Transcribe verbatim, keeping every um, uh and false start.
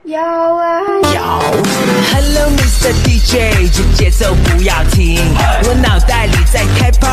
摇啊摇 ，Hello Mister D J， 这节奏不要停，我脑袋里在开